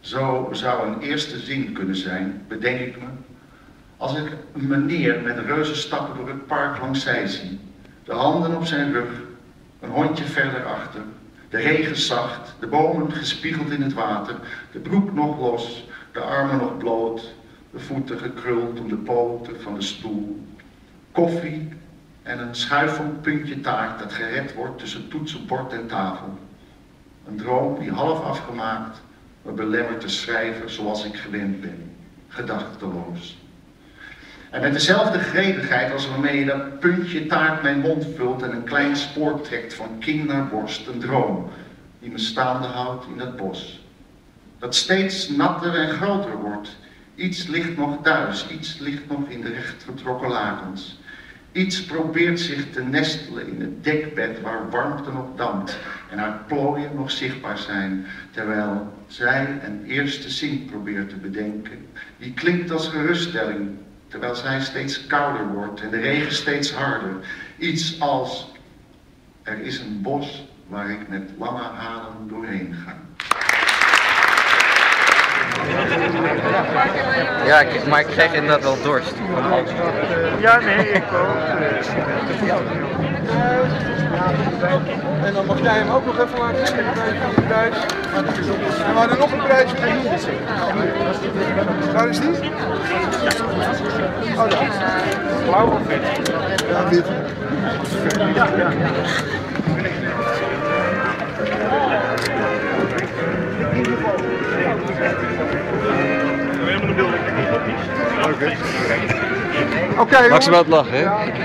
Zo zou een eerste zin kunnen zijn, bedenk ik me, als ik een meneer met reuzenstappen door het park langs zij zie, de handen op zijn rug, een hondje verder achter, de regen zacht, de bomen gespiegeld in het water, de broek nog los, de armen nog bloot, de voeten gekruld om de poten van de stoel, koffie en een schuifelpuntje taart dat gered wordt tussen toetsenbord en tafel. Een droom die half afgemaakt me belemmert te schrijven zoals ik gewend ben, gedachteloos. En met dezelfde gretigheid als waarmee je dat puntje taart mijn mond vult en een klein spoor trekt van kin naar borst, een droom die me staande houdt in het bos. Dat steeds natter en groter wordt. Iets ligt nog thuis, iets ligt nog in de rechtgetrokken lakens. Iets probeert zich te nestelen in het dekbed waar warmte nog dampt en haar plooien nog zichtbaar zijn, terwijl zij een eerste zin probeert te bedenken, die klinkt als geruststelling, terwijl zij steeds kouder wordt en de regen steeds harder. Iets als, er is een bos waar ik met lange halen doorheen ga. Ja, maar ik krijg inderdaad wel dorst. Ja, nee, ik ook. En dan mag jij hem ook nog even laten zien. De prijs. En we hadden nog een prijs. Waar is die? Oh, daar. Blauw of wit? Ja, wit. Ja. Oké, Maximaal het lachen, hè?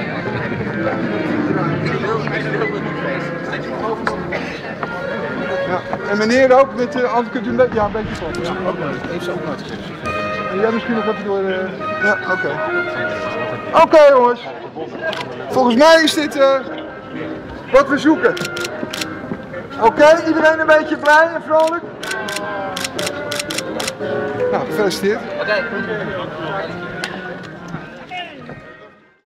Ja. En meneer ook, met kunt u een beetje, ja, een beetje van. Ja, ook leuk. Heeft ze ook nooit gegeven. En jij misschien nog even door. Ja, oké. Oké, jongens. Volgens mij is dit wat we zoeken. Oké, iedereen een beetje blij en vrolijk? Nou, gefeliciteerd. Oké.